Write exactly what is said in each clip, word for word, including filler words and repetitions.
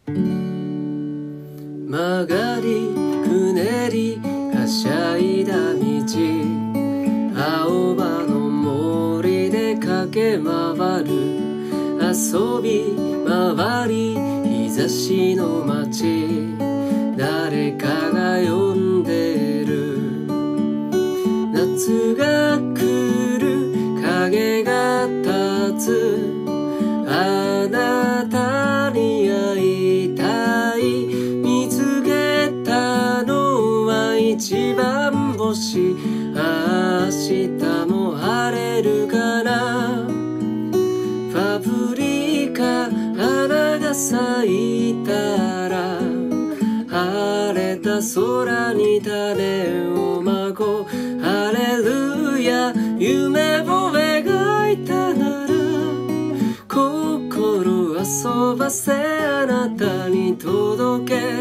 曲がりくねりはしゃいだ道、青葉の森で駆け回る、遊び回り日差しの街、誰かが呼んでる。夏が来る影が立つ、あなたに会いたい、見つけたのは一番星、明日も晴れるかな。パプリカ花が咲いたら、晴れた空に種をまこう、ハレルヤ夢を描いたなら、心遊ばせあなたに届け。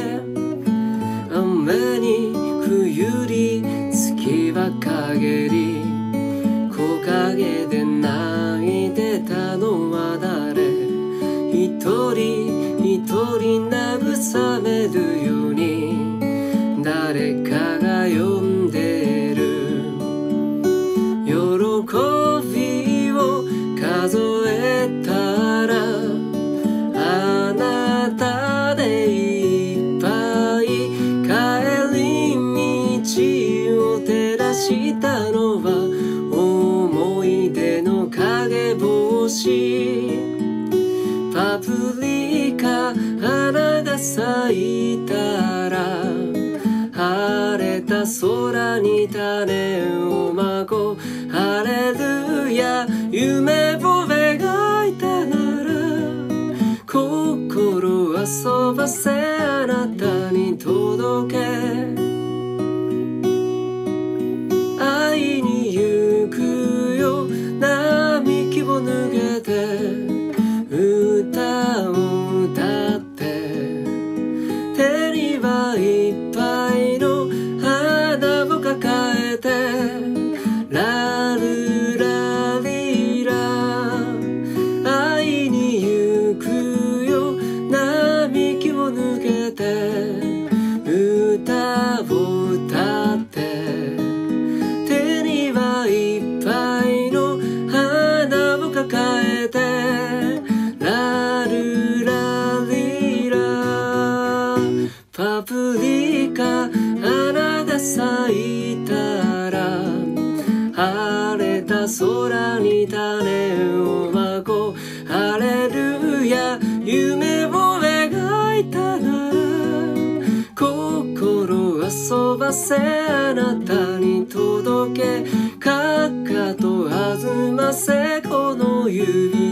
雨に冬に月は陰り、木陰で泣いてたのは誰。一人一人慰めるように誰かが呼んでる。喜びを数えたら、あなたでいっぱい、帰り道を照らしたのは思い出の影星。パプリカ花が咲いたら、晴れた空に種をまこう、ハレルヤ夢を描いたなら、心遊ばせあなたに届け。会いに行くよ並木を脱げて、歌を歌って、手にはいっぱいの花を抱えて、ラルラリラ、会いに行くよ並木を抜けて、歌を歌って、手にはいっぱいの花を抱えて、ラルラリラ。パプリカ花が咲いたら、晴れた空に種をまこう、ハレルヤ夢を描いたなら、心遊ばせあなたに届け。かかと弾ませこの指